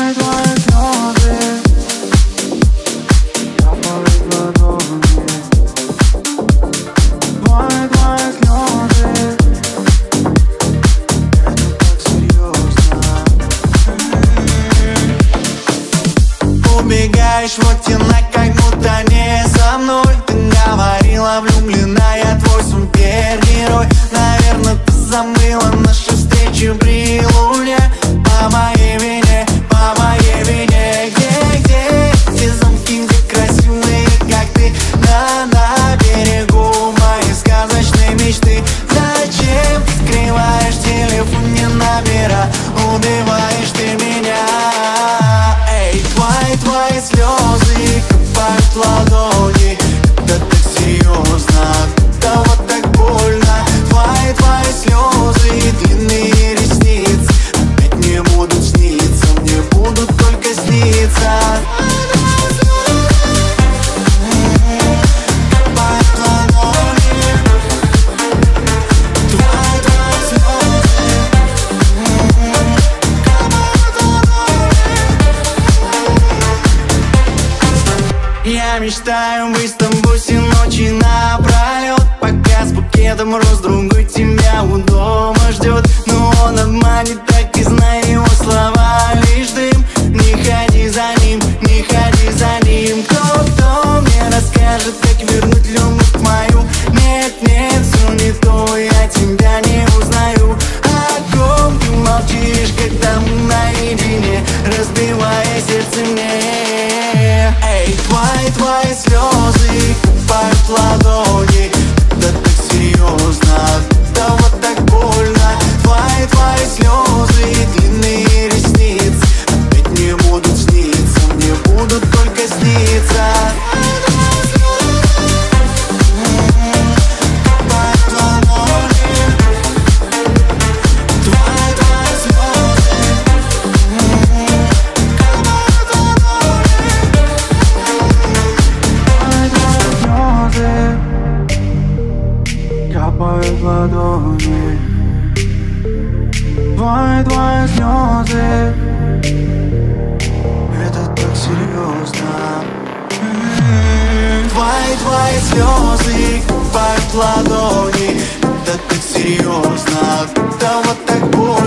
Убегаешь в оттенок, как будто не со мной. Ты говорила, влюбленная, твой супергерой. Наверное, ты забыла наши встречи при луне. По моей вине, по моей вине. Где те замки, где красивые, как ты, на берегу моей сказочной мечты? Зачем ты скрываешь телефон, не набира? Убиваешь ты меня. Твои слезы капают в ладони. Да так серьезно, да вот так больно. Твои слезы, длинные ресницы опять мне будут сниться, мне будут только сниться. Капают в ладони. Твои слезы капают в ладони. Я мечтаю быть с тобой все ночи напролет, пока с букетом роз другой тебя у дома ждет. Но он обманет, так и знай, его слова лишь дым. Не ходи за ним, не ходи за ним. Кто мне расскажет, как вернуть любовь мою? Нет, все не то, я тебя не узнаю. О ком ты молчишь, когда мы наедине, разбивая сердце мне? Твои слезы капают в ладони. Да так серьезно, да вот так больно. Твои слезы, длинные ресницы опять мне будут сниться, мне будут только сниться. Капают в ладони. Твои слезы капают в ладони. Капают в ладони. Твои слезы, это так серьезно. Твои слезы капают в ладони. Это так серьезно, да вот так больно.